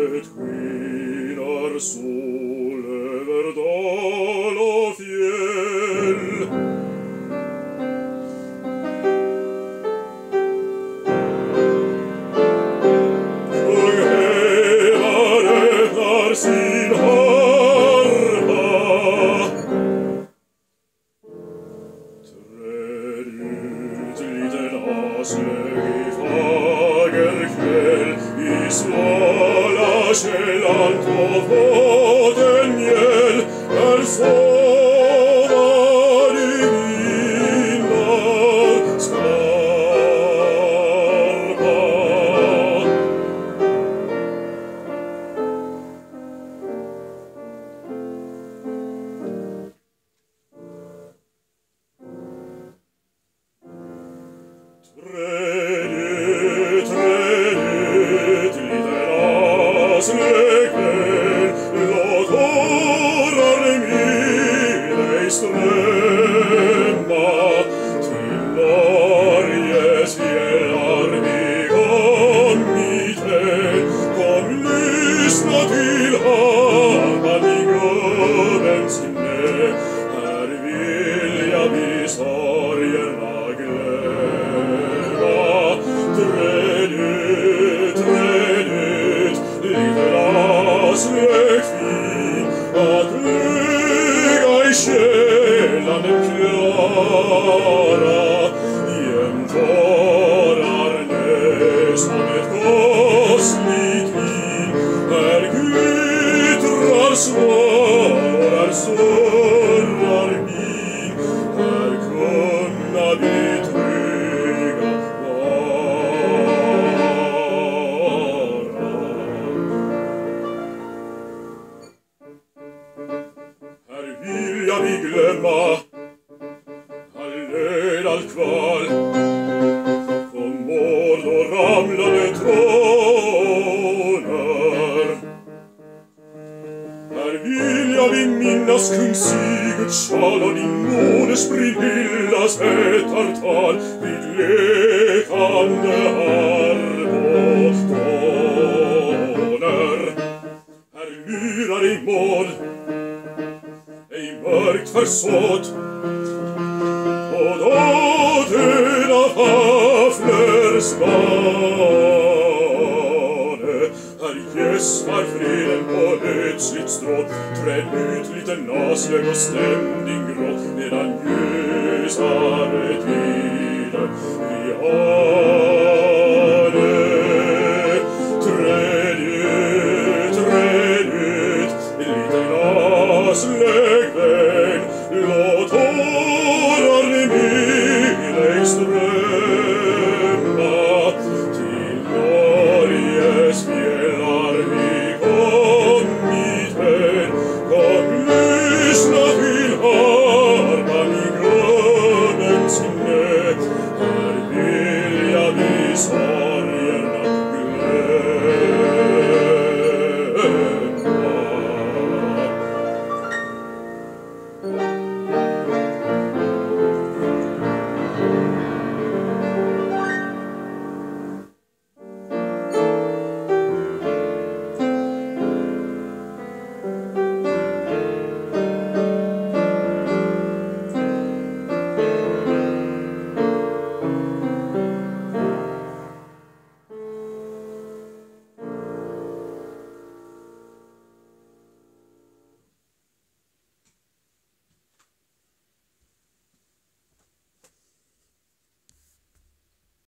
det skinar sol över dal och fjäll. Kung Heimer öppnar sin harpa. Träd ut liten Aslög i fager kväll, i svala källan på fått en mjäll. Här sover i vindar skarpa. Träd ut, liten Aslög väl, låt tårar med dig strömma. Till Norges fjällar vi kommit här. Kom, lyssna till harpan i gubbens knä. Här vilja vi sorgerna glömma. Träd ut, liten Aslög fin, att ligga i källan den klara. Jämt tårar nös som ett kostligt vin. Här kvittrar svarar, surrar bin. Här kunna vi trygga vara. Här vilja vi glömma all nöd, all kval. Kom mord och ramlade trånar. Här vilja vi minnas kung Sigurds sjal och din moders Brynhildas hettartal vid lekande harpåtoner. Här lyrar i mål, ej mörkt försåt, och då döda haflers bane. Här gäspar freden på ödsligt stråt. Träd ut liten Aslög och stäm din gråt, medan ljusare tider vi har.